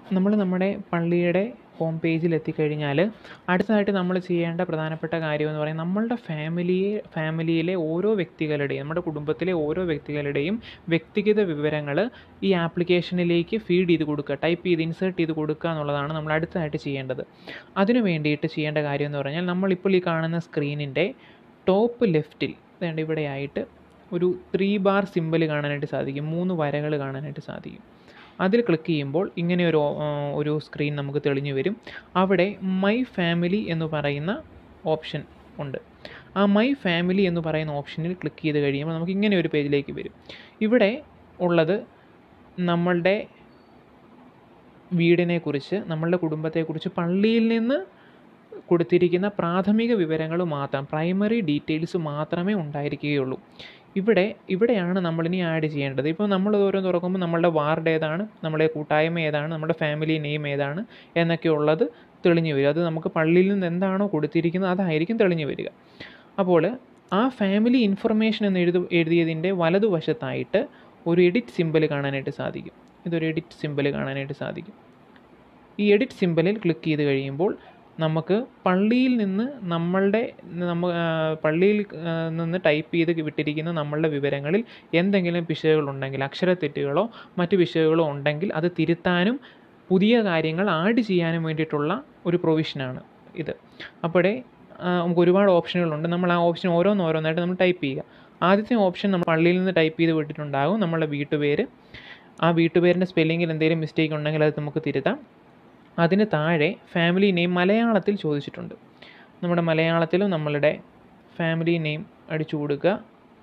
നമ്മുടെ പള്ളിയുടെ ഹോം പേജിൽ എത്തിക്കഴിഞ്ഞാൽ അടുത്തതായിട്ട് നമ്മൾ ചെയ്യേണ്ട പ്രധാനപ്പെട്ട കാര്യം എന്ന് പറയുന്നത് നമ്മളുടെ ഫാമിലിയിലെ ഓരോ വ്യക്തികളുടെയും നമ്മുടെ കുടുംബത്തിലെ ഓരോ വ്യക്തികളുടെയും വ്യക്തിഗത വിവരങ്ങൾ ഈ ആപ്ലിക്കേഷനിലേക്ക് ഫീഡ് ചെയ്ത് കൊടുക്കുക, ടൈപ്പ് ചെയ്ത് ഇൻസേർട്ട് ചെയ്ത് കൊടുക്കുക എന്നുള്ളതാണ് നമ്മൾ അടുത്തതായിട്ട് ചെയ്യേണ്ടത്. അതിനു വേണ്ടിയിട്ട് ചെയ്യേണ്ട കാര്യം എന്ന് പറഞ്ഞാൽ നമ്മളിപ്പോൾ ഈ കാണുന്ന സ്ക്രീനിൻ്റെ ടോപ്പ് ലെഫ്റ്റിൽ ഇവിടെയായിട്ട് ഒരു 3 ബാർ സിമ്പൽ കാണാനായിട്ട് സാധിക്കും, 3 വരകൾ കാണാനായിട്ട് സാധിക്കും. അതിൽ ക്ലിക്ക് ചെയ്യുമ്പോൾ ഇങ്ങനെ ഒരു സ്ക്രീൻ നമുക്ക് തെളിഞ്ഞു വരും. അവിടെ മൈ ഫാമിലി എന്ന് പറയുന്ന ഓപ്ഷൻ ഉണ്ട്. ആ മൈ ഫാമിലി എന്ന് പറയുന്ന ഓപ്ഷനിൽ ക്ലിക്ക് ചെയ്ത് കഴിയുമ്പോൾ നമുക്ക് ഇങ്ങനെ ഒരു പേജിലേക്ക് വരും. ഇവിടെ ഉള്ളത് നമ്മളുടെ വീടിനെക്കുറിച്ച്, നമ്മളുടെ കുടുംബത്തെക്കുറിച്ച് പള്ളിയിൽ നിന്ന് കൊടുത്തിരിക്കുന്ന പ്രാഥമിക വിവരങ്ങൾ മാത്രം, പ്രൈമറി ഡീറ്റെയിൽസ് മാത്രമേ ഉണ്ടായിരിക്കുകയുള്ളൂ. ഇവിടെയാണ് നമ്മളിനി ആഡ് ചെയ്യേണ്ടത്. ഇപ്പോൾ നമ്മൾ ഓരോന്ന് തുറക്കുമ്പോൾ നമ്മളുടെ വാർഡ് ഏതാണ്, നമ്മുടെ കൂട്ടായ്മ ഏതാണ്, നമ്മുടെ ഫാമിലി നെയിം ഏതാണ് എന്നൊക്കെ ഉള്ളത് തെളിഞ്ഞു വരും. അത് നമുക്ക് പള്ളിയിൽ നിന്ന് എന്താണോ കൊടുത്തിരിക്കുന്നത് അതായിരിക്കും തെളിഞ്ഞു വരിക. അപ്പോൾ ആ ഫാമിലി ഇൻഫർമേഷൻ എന്ന് എഴുതിയതിൻ്റെ വലതുവശത്തായിട്ട് ഒരു എഡിറ്റ് സിമ്പൽ കാണാനായിട്ട് സാധിക്കും. ഇതൊരു എഡിറ്റ് സിമ്പൽ കാണാനായിട്ട് സാധിക്കും. ഈ എഡിറ്റ് സിമ്പലിൽ ക്ലിക്ക് ചെയ്ത് കഴിയുമ്പോൾ നമുക്ക് പള്ളിയിൽ നിന്ന് പള്ളിയിൽ നിന്ന് ടൈപ്പ് ചെയ്ത് വിട്ടിരിക്കുന്ന നമ്മളുടെ വിവരങ്ങളിൽ എന്തെങ്കിലും പിശകുകളുണ്ടെങ്കിൽ, അക്ഷരത്തെറ്റുകളോ മറ്റു പിശകുകളോ ഉണ്ടെങ്കിൽ അത് തിരുത്താനും പുതിയ കാര്യങ്ങൾ ആഡ് ചെയ്യാനും വേണ്ടിയിട്ടുള്ള ഒരു പ്രൊവിഷനാണ് ഇത്. അപ്പോഴേ നമുക്ക് ഒരുപാട് ഓപ്ഷനുകളുണ്ട്. നമ്മൾ ആ ഓപ്ഷൻ ഓരോന്നായിട്ട് നമ്മൾ ടൈപ്പ് ചെയ്യുക. ആദ്യത്തെ ഓപ്ഷൻ നമ്മൾ പള്ളിയിൽ നിന്ന് ടൈപ്പ് ചെയ്ത് വിട്ടിട്ടുണ്ടാകും നമ്മളുടെ വീട്ടുപേര്. ആ വീട്ടുപേരിൻ്റെ സ്പെല്ലിങ്ങിൽ എന്തെങ്കിലും മിസ്റ്റേക്ക് ഉണ്ടെങ്കിൽ അത് നമുക്ക് തിരുത്താം. അതിന് താഴെ ഫാമിലി നെയിം മലയാളത്തിൽ ചോദിച്ചിട്ടുണ്ട്. നമ്മുടെ മലയാളത്തിലും നമ്മളുടെ ഫാമിലി നെയിം അടിച്ചു കൊടുക്കുക.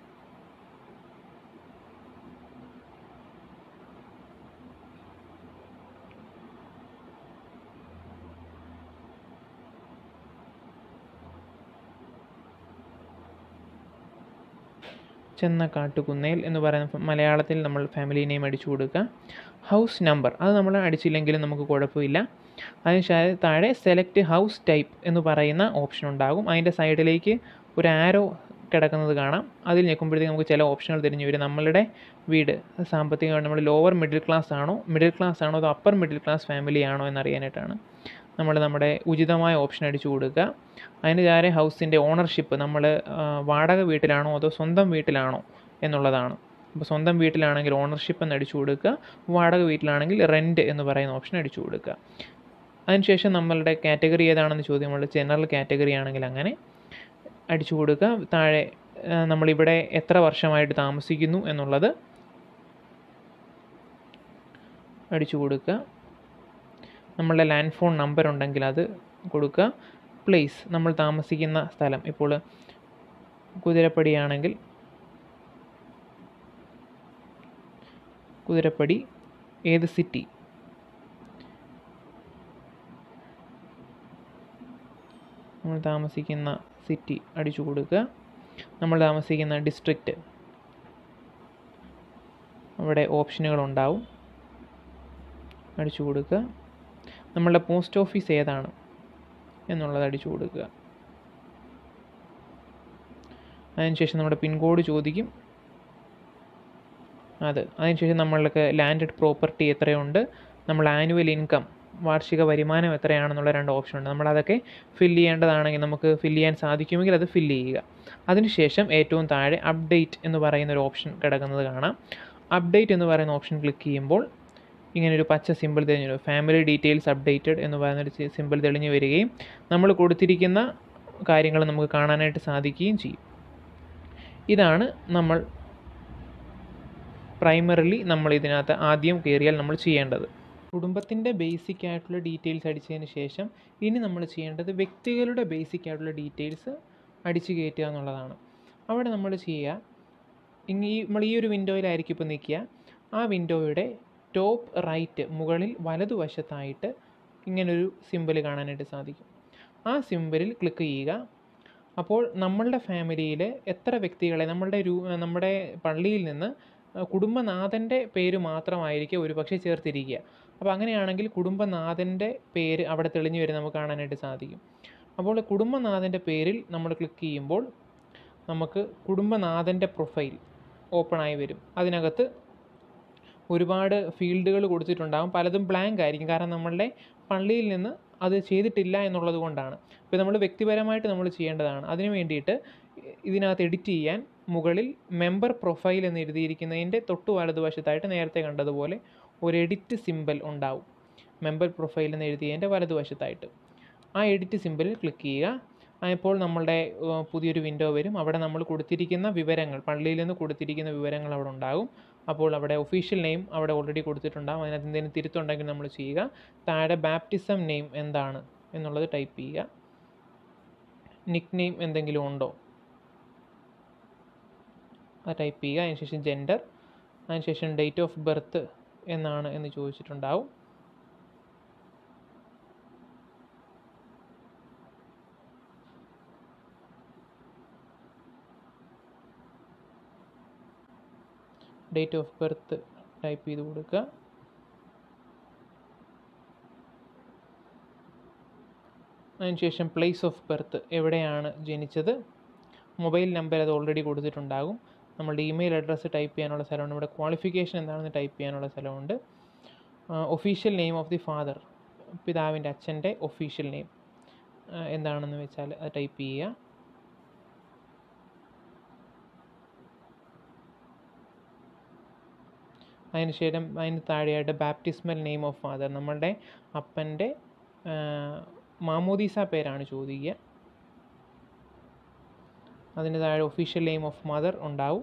ചെന്നക്കാട്ടുകുന്നേൽ എന്ന് പറയുന്ന മലയാളത്തിൽ നമ്മൾ ഫാമിലി നെയിം അടിച്ചു കൊടുക്കുക. ഹൗസ് നമ്പർ അത് നമ്മൾ അടിച്ചില്ലെങ്കിലും നമുക്ക് കുഴപ്പമില്ല. അതിന് താഴെ സെലക്ട് ഹൗസ് ടൈപ്പ് എന്ന് പറയുന്ന ഓപ്ഷൻ ഉണ്ടാകും. അതിൻ്റെ സൈഡിലേക്ക് ഒരു ആരോ കിടക്കുന്നത് കാണാം. അതിൽ ഞെക്കുമ്പോഴത്തേക്ക് നമുക്ക് ചില ഓപ്ഷനുകൾ തിരിഞ്ഞു വരും. നമ്മളുടെ വീട് സാമ്പത്തികമായിട്ട് നമ്മൾ ലോവർ മിഡിൽ ക്ലാസ് ആണോ അതോ അപ്പർ മിഡിൽ ക്ലാസ് ഫാമിലി ആണോ എന്നറിയാനായിട്ടാണ്. നമ്മുടെ ഉചിതമായ ഓപ്ഷൻ അടിച്ചു കൊടുക്കുക. അതിന് താഴെ ഹൗസിൻ്റെ ഓണർഷിപ്പ്, നമ്മൾ വാടക വീട്ടിലാണോ അതോ സ്വന്തം വീട്ടിലാണോ എന്നുള്ളതാണ്. അപ്പോൾ സ്വന്തം വീട്ടിലാണെങ്കിൽ ഓണർഷിപ്പ് എന്ന് അടിച്ചു കൊടുക്കുക, വാടക വീട്ടിലാണെങ്കിൽ റെൻറ്റ് എന്ന് പറയുന്ന ഓപ്ഷൻ അടിച്ചു കൊടുക്കുക. അതിനുശേഷം നമ്മളുടെ കാറ്റഗറി ഏതാണെന്ന് ചോദ്യം, നമ്മൾ ജനറൽ കാറ്റഗറി ആണെങ്കിൽ അങ്ങനെ അടിച്ചു കൊടുക്കുക. താഴെ നമ്മളിവിടെ എത്ര വർഷമായിട്ട് താമസിക്കുന്നു എന്നുള്ളത് അടിച്ചു കൊടുക്കുക. നമ്മളുടെ ലാൻഡ് ഫോൺ നമ്പർ ഉണ്ടെങ്കിൽ അത് കൊടുക്കുക. പ്ലേസ്, നമ്മൾ താമസിക്കുന്ന സ്ഥലം, ഇപ്പോൾ കുതിരപ്പടിയാണെങ്കിൽ കുതിരപ്പടി, ഏത് സിറ്റി, നമ്മൾ താമസിക്കുന്ന സിറ്റി അടിച്ചു കൊടുക്കുക. നമ്മൾ താമസിക്കുന്ന ഡിസ്ട്രിക്റ്റ്, അവിടെ ഓപ്ഷനുകളുണ്ടാവും, അടിച്ചു കൊടുക്കുക. നമ്മളുടെ പോസ്റ്റ് ഓഫീസ് ഏതാണ് എന്നുള്ളത് അടിച്ചു കൊടുക്കുക. അതിനുശേഷം നമ്മുടെ പിൻകോഡ് ചോദിക്കും, അതിനുശേഷം നമ്മൾക്ക് ലാൻഡഡ് പ്രോപ്പർട്ടി എത്രയുണ്ട്, നമ്മൾ ആനുവൽ ഇൻകം, വാർഷിക വരുമാനം എത്രയാണെന്നുള്ള 2 ഓപ്ഷൻ ഉണ്ട്. നമ്മളതൊക്കെ ഫില്ല് ചെയ്യേണ്ടതാണെങ്കിൽ നമുക്ക് ഫില്ല് ചെയ്യാൻ സാധിക്കുമെങ്കിൽ അത് ഫില്ല് ചെയ്യുക. അതിനുശേഷം ഏറ്റവും താഴെ അപ്ഡേറ്റ് എന്ന് പറയുന്ന ഒരു ഓപ്ഷൻ കിടക്കുന്നത് കാണാം. അപ്ഡേറ്റ് എന്ന് പറയുന്ന ഓപ്ഷൻ ക്ലിക്ക് ചെയ്യുമ്പോൾ ഇങ്ങനൊരു പച്ച സിമ്പിൾ തെളിഞ്ഞു വരും. ഫാമിലി ഡീറ്റെയിൽസ് അപ്ഡേറ്റഡ് എന്ന് പറയുന്നൊരു സിമ്പിൾ തെളിഞ്ഞു വരികയും നമ്മൾ കൊടുത്തിരിക്കുന്ന കാര്യങ്ങൾ നമുക്ക് കാണാനായിട്ട് സാധിക്കുകയും ചെയ്യും. ഇതാണ് നമ്മൾ പ്രൈമറിലി നമ്മൾ ഇതിനകത്ത് ആദ്യം കയറിയാൽ നമ്മൾ ചെയ്യേണ്ടത്. കുടുംബത്തിൻ്റെ ബേസിക് ആയിട്ടുള്ള ഡീറ്റെയിൽസ് അടിച്ചതിന് ശേഷം ഇനി നമ്മൾ ചെയ്യേണ്ടത് വ്യക്തികളുടെ ബേസിക് ആയിട്ടുള്ള ഡീറ്റെയിൽസ് അടിച്ചു കയറ്റുക എന്നുള്ളതാണ്. അവിടെ നമ്മൾ ചെയ്യുക, നമ്മൾ ഈ ഒരു വിൻഡോയിലായിരിക്കും ഇപ്പോൾ നിൽക്കുക. ആ വിൻഡോയുടെ ടോപ്പ് റൈറ്റ് മുകളിൽ വലതുവശത്തായിട്ട് ഇങ്ങനൊരു സിമ്പിൾ കാണാനായിട്ട് സാധിക്കും. ആ സിമ്പിളിൽ ക്ലിക്ക് ചെയ്യുക. അപ്പോൾ നമ്മളുടെ ഫാമിലിയിൽ എത്ര വ്യക്തികളെ നമ്മുടെ പള്ളിയിൽ നിന്ന് കുടുംബനാഥൻ്റെ പേര് മാത്രമായിരിക്കും ഒരുപക്ഷെ ചേർത്തിരിക്കുക. അപ്പോൾ അങ്ങനെയാണെങ്കിൽ കുടുംബനാഥൻ്റെ പേര് അവിടെ തെളിഞ്ഞു വരും, നമുക്ക് കാണാനായിട്ട് സാധിക്കും. അപ്പോൾ കുടുംബനാഥൻ്റെ പേരിൽ നമ്മൾ ക്ലിക്ക് ചെയ്യുമ്പോൾ നമുക്ക് കുടുംബനാഥൻ്റെ പ്രൊഫൈൽ ഓപ്പണായി വരും. അതിനകത്ത് ഒരുപാട് ഫീൽഡുകൾ കൊടുത്തിട്ടുണ്ടാകും, പലതും ബ്ലാങ്ക് ആയിരിക്കും. കാരണം നമ്മളുടെ പള്ളിയിൽ നിന്ന് അത് ചെയ്തിട്ടില്ല എന്നുള്ളത് കൊണ്ടാണ്. ഇപ്പോൾ നമ്മൾ വ്യക്തിപരമായിട്ട് നമ്മൾ ചെയ്യേണ്ടതാണ്. അതിന് വേണ്ടിയിട്ട് ഇതിനകത്ത് എഡിറ്റ് ചെയ്യാൻ മുകളിൽ മെമ്പർ പ്രൊഫൈൽ എന്ന് എഴുതിയിരിക്കുന്നതിൻ്റെ തൊട്ട് വലതുവശത്തായിട്ട് നേരത്തെ കണ്ടതുപോലെ ഒരു എഡിറ്റ് സിമ്പൽ ഉണ്ടാവും. മെമ്പർ പ്രൊഫൈൽ എന്ന് എഴുതിയതിൻ്റെ വലതുവശത്തായിട്ട് ആ എഡിറ്റ് സിമ്പലിൽ ക്ലിക്ക് ചെയ്യുക. അപ്പോൾ നമ്മളുടെ പുതിയൊരു വിൻഡോ വരും. അവിടെ നമ്മൾ കൊടുത്തിരിക്കുന്ന വിവരങ്ങൾ, പള്ളിയിൽ നിന്ന് കൊടുത്തിരിക്കുന്ന വിവരങ്ങൾ അവിടെ ഉണ്ടാകും. അപ്പോൾ അവിടെ ഒഫീഷ്യൽ നെയിം അവിടെ ഓൾറെഡി കൊടുത്തിട്ടുണ്ടാകും. അതിനകത്ത് എന്തെങ്കിലും തിരുത്തുണ്ടെങ്കിൽ നമ്മൾ ചെയ്യുക. താഴെ ബാപ്റ്റിസം നെയിം എന്താണ് എന്നുള്ളത് ടൈപ്പ് ചെയ്യുക. നിക്ക് നെയിം എന്തെങ്കിലും ഉണ്ടോ അത് ടൈപ്പ് ചെയ്യുക. അതിനുശേഷം ജെൻഡർ, അതിനുശേഷം ഡേറ്റ് ഓഫ് ബർത്ത് എന്നാണ് എന്ന് ചോദിച്ചിട്ടുണ്ടാവും. ഡേറ്റ് ഓഫ് ബർത്ത് ടൈപ്പ് ചെയ്ത് കൊടുക്കുക. അതിനുശേഷം പ്ലേസ് ഓഫ് ബർത്ത്, എവിടെയാണ് ജനിച്ചത്. മൊബൈൽ നമ്പർ അത് ഓൾറെഡി കൊടുത്തിട്ടുണ്ടാകും. നമ്മളുടെ ഇമെയിൽ അഡ്രസ്സ് ടൈപ്പ് ചെയ്യാനുള്ള സ്ഥലമുണ്ട്. ഇവിടെ ക്വാളിഫിക്കേഷൻ എന്താണെന്ന് ടൈപ്പ് ചെയ്യാനുള്ള സ്ഥലമുണ്ട്. Official name of the father, പിതാവിൻ്റെ അച്ഛൻ്റെ ഒഫീഷ്യൽ നെയിം എന്താണെന്ന് വെച്ചാൽ അത് ടൈപ്പ് ചെയ്യുക. അതിനുശേഷം അതിന് താഴെയായിട്ട് ബാപ്റ്റിസ്മൽ നെയിം ഓഫ് ഫാദർ, നമ്മളുടെ അപ്പൻ്റെ മാമോദീസ പേരാണ് ചോദിക്കുക. അതിന് താഴെ ഒഫീഷ്യൽ നെയിം ഓഫ് മദർ ഉണ്ടാവും.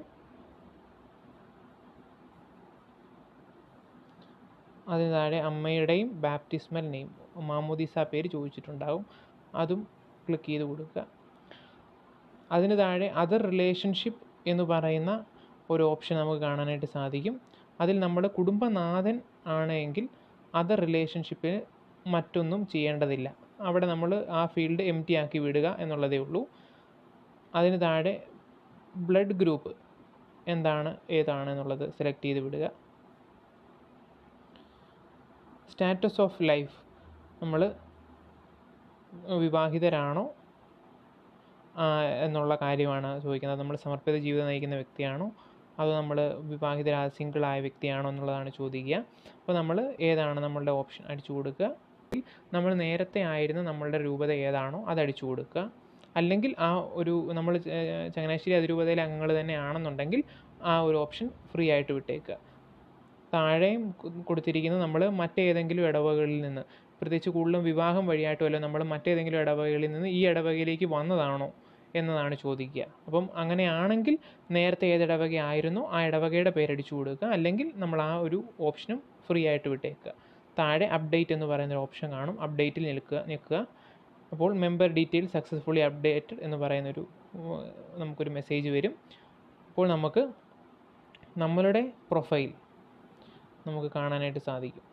അതിന് താഴെ അമ്മയുടെയും ബാപ്റ്റിസ്മൽ നെയിം, മാമോദീസ പേര് ചോദിച്ചിട്ടുണ്ടാവും. അതും ക്ലിക്ക് ചെയ്ത് കൊടുക്കുക. അതിന് താഴെ അതർ റിലേഷൻഷിപ്പ് എന്ന് പറയുന്ന ഒരു ഓപ്ഷൻ നമുക്ക് കാണാനായിട്ട് സാധിക്കും. അതിൽ നമ്മുടെ കുടുംബനാഥൻ ആണെങ്കിൽ അതർ റിലേഷൻഷിപ്പിന് മറ്റൊന്നും ചെയ്യേണ്ടതില്ല. അവിടെ നമ്മൾ ആ ഫീൽഡ് എം ടി ആക്കി വിടുക എന്നുള്ളതേ ഉള്ളൂ. അതിന് താഴെ ബ്ലഡ് ഗ്രൂപ്പ് എന്താണ് ഏതാണ് എന്നുള്ളത് സെലക്ട് ചെയ്ത് വിടുക. സ്റ്റാറ്റസ് ഓഫ് ലൈഫ്, നമ്മൾ വിവാഹിതരാണോ എന്നുള്ള കാര്യമാണ് ചോദിക്കുന്നത്. നമ്മൾ സമർപ്പിത ജീവിതം നയിക്കുന്ന വ്യക്തിയാണോ അതോ നമ്മൾ വിവാഹിതരായ സിംഗിളായ വ്യക്തിയാണോ എന്നുള്ളതാണ് ചോദിക്കുക. അപ്പോൾ നമ്മൾ ഏതാണ് നമ്മളുടെ ഓപ്ഷൻ അടിച്ചു കൊടുക്കുക. നമ്മൾ നേരത്തെ ആയിരുന്ന നമ്മളുടെ രൂപത ഏതാണോ അത് അടിച്ചു കൊടുക്കുക. അല്ലെങ്കിൽ ആ ഒരു നമ്മൾ ചങ്ങനാശ്ശേരി അതിരൂപതയിലെ അംഗങ്ങൾ തന്നെ ആണെന്നുണ്ടെങ്കിൽ ആ ഒരു ഓപ്ഷൻ ഫ്രീ ആയിട്ട് വിട്ടേക്കുക. താഴെയും കൊടുത്തിരിക്കുന്നത് നമ്മൾ മറ്റേതെങ്കിലും ഇടവകളിൽ നിന്ന്, പ്രത്യേകിച്ച് കൂടുതലും വിവാഹം വഴിയായിട്ടും അല്ല, നമ്മൾ മറ്റേതെങ്കിലും ഇടവകളിൽ നിന്ന് ഈ ഇടവകയിലേക്ക് വന്നതാണോ എന്നതാണ് ചോദിക്കുക. അപ്പം അങ്ങനെയാണെങ്കിൽ നേരത്തെ ഏത് ഇടവക ആയിരുന്നോ ആ ഇടവകയുടെ പേരടിച്ചു കൊടുക്കുക. അല്ലെങ്കിൽ നമ്മൾ ആ ഒരു ഓപ്ഷനും ഫ്രീ ആയിട്ട് വിട്ടേക്കുക. താഴെ അപ്ഡേറ്റ് എന്ന് പറയുന്നൊരു ഓപ്ഷൻ കാണും. അപ്ഡേറ്റിൽ നിൽക്കുക. അപ്പോൾ മെമ്പർ ഡീറ്റെയിൽ സക്സസ്ഫുള്ളി അപ്ഡേറ്റഡ് എന്ന് പറയുന്നൊരു നമുക്കൊരു മെസ്സേജ് വരും. അപ്പോൾ നമുക്ക് നമ്മളുടെ പ്രൊഫൈൽ നമുക്ക് കാണാനായിട്ട് സാധിക്കും.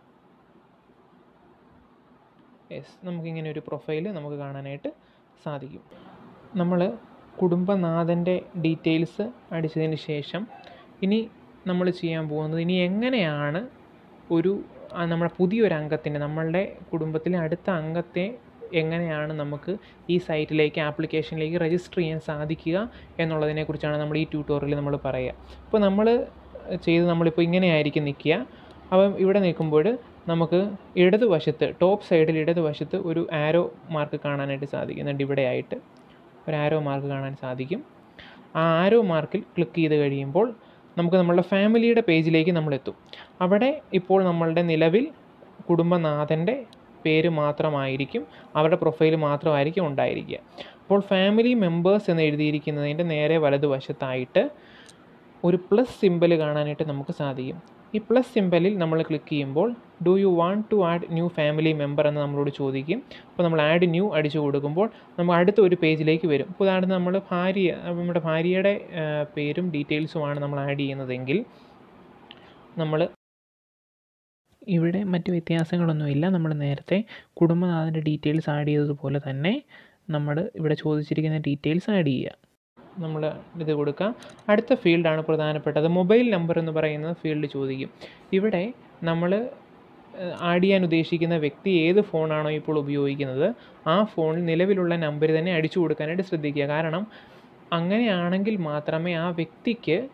നമുക്കിങ്ങനെ ഒരു പ്രൊഫൈൽ നമുക്ക് കാണാനായിട്ട് സാധിക്കും. നമ്മൾ കുടുംബനാഥൻ്റെ ഡീറ്റെയിൽസ് അടിച്ചതിന് ശേഷം ഇനി നമ്മൾ ചെയ്യാൻ പോകുന്നത്, ഇനി എങ്ങനെയാണ് നമ്മുടെ പുതിയൊരു അംഗത്തിൻ്റെ, നമ്മളുടെ കുടുംബത്തിലെ അടുത്ത അംഗത്തെ എങ്ങനെയാണ് നമുക്ക് ഈ സൈറ്റിലേക്ക് ആപ്ലിക്കേഷനിലേക്ക് രജിസ്റ്റർ ചെയ്യാൻ സാധിക്കുക എന്നുള്ളതിനെക്കുറിച്ചാണ് നമ്മൾ ഈ ട്യൂട്ടോറിയലിൽ നമ്മൾ പറയുക. അപ്പോൾ നമ്മളിപ്പോൾ ഇങ്ങനെയായിരിക്കും നിൽക്കുക. അപ്പം ഇവിടെ നിൽക്കുമ്പോൾ നമുക്ക് ഇടതുവശത്ത് ടോപ്പ് സൈഡിൽ ഇടതുവശത്ത് ഒരു ആരോ മാർക്ക് കാണാനായിട്ട് സാധിക്കുന്നുണ്ട്. ഇവിടെയായിട്ട് ഒരു ആരോ മാർക്ക് കാണാൻ സാധിക്കും. ആ ആരോ മാർക്കിൽ ക്ലിക്ക് ചെയ്ത് കഴിയുമ്പോൾ നമുക്ക് നമ്മളുടെ ഫാമിലിയുടെ പേജിലേക്ക് നമ്മളെത്തും. അവിടെ ഇപ്പോൾ നമ്മളുടെ നിലവിൽ കുടുംബനാഥൻ്റെ പേര് മാത്രമായിരിക്കും, അവരുടെ പ്രൊഫൈൽ മാത്രമായിരിക്കും ഉണ്ടായിരിക്കുക. അപ്പോൾ ഫാമിലി മെമ്പേഴ്സ് എന്ന് എഴുതിയിരിക്കുന്നതിൻ്റെ നേരെ വലതുവശത്തായിട്ട് ഒരു പ്ലസ് സിമ്പൽ കാണാനായിട്ട് നമുക്ക് സാധിക്കും. ഈ പ്ലസ് സിമ്പലിൽ നമ്മൾ ക്ലിക്ക് ചെയ്യുമ്പോൾ do you want to add new family member എന്ന് നമ്മളോട് ചോദിക്കും. അപ്പോൾ നമ്മൾ ആഡ് ന്യൂ അടിച്ചു കൊടുക്കുമ്പോൾ നമ്മൾ അടുത്ത ഒരു പേജിലേക്ക് വരും. ഇപ്പോൾ ഉദാഹരണത്തിന് നമ്മുടെ ഭാര്യയുടെ പേരും ഡീറ്റെയിൽസുമാണ് നമ്മൾ ആഡ് ചെയ്യുന്നതെങ്കിൽ നമ്മൾ ഇവിടെ മറ്റ് വ്യത്യാസങ്ങളൊന്നുമില്ല. നമ്മൾ നേരത്തെ കുടുംബനാഥൻ്റെ ഡീറ്റെയിൽസ് ആഡ് ചെയ്തതുപോലെ തന്നെ നമ്മൾ ഇവിടെ ചോദിച്ചിരിക്കുന്ന ഡീറ്റെയിൽസ് ആഡ് ചെയ്യുക. നമ്മൾ ഇത് കൊടുക്കുക. അടുത്ത ഫീൽഡാണ് പ്രധാനപ്പെട്ടത്. മൊബൈൽ നമ്പർ എന്ന് പറയുന്ന ഫീൽഡ് ചോദിക്കും. ഇവിടെ നമ്മൾ ആഡ് ചെയ്യാൻ ഉദ്ദേശിക്കുന്ന വ്യക്തി ഏത് ഫോണാണോ ഇപ്പോൾ ഉപയോഗിക്കുന്നത് ആ ഫോണിൽ നിലവിലുള്ള നമ്പർ തന്നെ അടിച്ചു കൊടുക്കാനായിട്ട് ശ്രദ്ധിക്കുക. കാരണം അങ്ങനെയാണെങ്കിൽ മാത്രമേ ആ വ്യക്തിക്ക്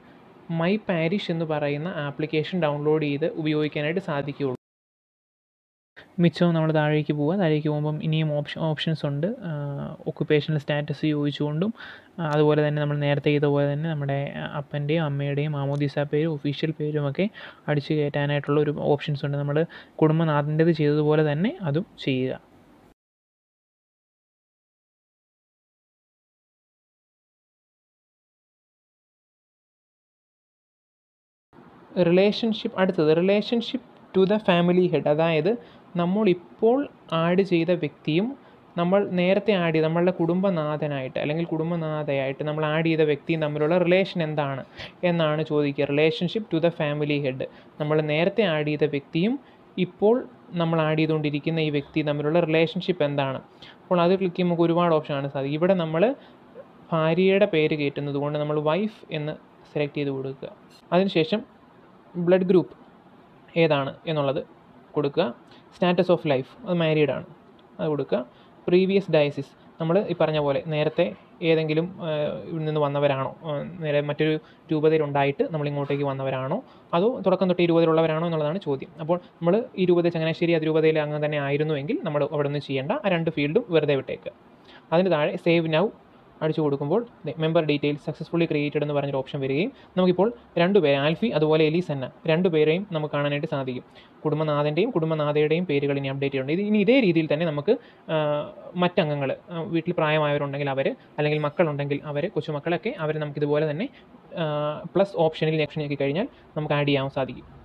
മൈ പാരിഷ് എന്ന് പറയുന്ന ആപ്ലിക്കേഷൻ ഡൗൺലോഡ് ചെയ്ത് ഉപയോഗിക്കാനായിട്ട് സാധിക്കുകയുള്ളൂ. മിച്ചവും നമ്മൾ താഴേക്ക് പോകുമ്പം ഇനിയും ഓപ്ഷൻസ് ഉണ്ട്. ഒക്കുപേഷണൽ സ്റ്റാറ്റസ് ചോദിച്ചുകൊണ്ടും അതുപോലെ തന്നെ നമ്മൾ നേരത്തെ ചെയ്ത പോലെ തന്നെ നമ്മുടെ അപ്പൻ്റെയും അമ്മയുടെയും മാമോദീസ പേരും ഒഫീഷ്യൽ പേരുമൊക്കെ അടിച്ചു കയറ്റാനായിട്ടുള്ള ഒരു ഓപ്ഷൻസ് ഉണ്ട്. നമ്മൾ കുടുംബനാഥൻ്റേത് ചെയ്തതുപോലെ തന്നെ അതും ചെയ്യുക. Relationship to the family head, അതായത് നമ്മളിപ്പോൾ ആഡ് ചെയ്ത വ്യക്തിയും നമ്മൾ നേരത്തെ നമ്മളുടെ കുടുംബനാഥനായിട്ട് അല്ലെങ്കിൽ കുടുംബനാഥയായിട്ട് നമ്മൾ ആഡ് ചെയ്ത വ്യക്തിയും തമ്മിലുള്ള റിലേഷൻ എന്താണ് എന്നാണ് ചോദിക്കുക. Relationship to the family head, നമ്മൾ നേരത്തെ ആഡ് ചെയ്ത വ്യക്തിയും ഇപ്പോൾ നമ്മൾ ആഡ് ചെയ്തുകൊണ്ടിരിക്കുന്ന ഈ വ്യക്തി തമ്മിലുള്ള റിലേഷൻഷിപ്പ് എന്താണ്. അപ്പോൾ അത് ക്ലിക്ക് ചെയ്യുമ്പോൾ ഒരുപാട് ഓപ്ഷനാണ് സാധിക്കും. ഇവിടെ നമ്മൾ ഭാര്യയുടെ പേര് കയറ്റുന്നത് കൊണ്ട് നമ്മൾ വൈഫ് എന്ന് സെലക്ട് ചെയ്ത് കൊടുക്കുക. അതിനുശേഷം ബ്ലഡ് ഗ്രൂപ്പ് ഏതാണ് എന്നുള്ളത് കൊടുക്കുക. സ്റ്റാറ്റസ് ഓഫ് ലൈഫ്, അത് മാരീഡ് ആണ്, അത് കൊടുക്കുക. പ്രീവിയസ് ഡയസിസ്, നമ്മൾ ഈ പറഞ്ഞ പോലെ നേരത്തെ ഏതെങ്കിലും ഇവിടെ നിന്ന് വന്നവരാണോ, നേരെ മറ്റൊരു രൂപതയിലുണ്ടായിട്ട് നമ്മൾ ഇങ്ങോട്ടേക്ക് വന്നവരാണോ, അതോ തുടക്കം തൊട്ട് ഈ രൂപതയിലുള്ളവരാണോ എന്നുള്ളതാണ് ചോദ്യം. അപ്പോൾ നമ്മൾ ഈ രൂപത ചങ്ങനാശ്ശേരി അതിരൂപതയിൽ അങ്ങനെ തന്നെ ആയിരുന്നുവെങ്കിൽ നമ്മൾ അവിടെ നിന്ന് ചെയ്യേണ്ട ആ 2 ഫീൽഡും വെറുതെ വിട്ടേക്കുക. അതിന് താഴെ സേവ് നൗ അടിച്ചു കൊടുക്കുമ്പോൾ മെമ്പർ ഡീറ്റെയിൽസ് സക്സസ്ഫുള്ളി ക്രിയേറ്റഡ് എന്ന് പറഞ്ഞൊരു ഓപ്ഷൻ വരികയും നമുക്കിപ്പോൾ 2 പേര്, ആൽഫി അതുപോലെ എലീസന്ന, 2 പേരെയും നമുക്ക് കാണാനായിട്ട് സാധിക്കും. കുടുംബനാഥൻ്റെയും കുടുംബനാഥയുടെയും പേരുകൾ ഇനി അപ്ഡേറ്റ് ചെയ്യുന്നുണ്ട്. ഇനി ഇതേ രീതിയിൽ തന്നെ നമുക്ക് മറ്റംഗങ്ങൾ, വീട്ടിൽ പ്രായമായവരുണ്ടെങ്കിൽ അവർ, അല്ലെങ്കിൽ മക്കളുണ്ടെങ്കിൽ അവർ, കൊച്ചുമക്കളൊക്കെ അവർ നമുക്കിതുപോലെ തന്നെ പ്ലസ് ഓപ്ഷനിൽ ഞെക്കി കഴിഞ്ഞാൽ നമുക്ക് ആഡ് ചെയ്യാൻ സാധിക്കും.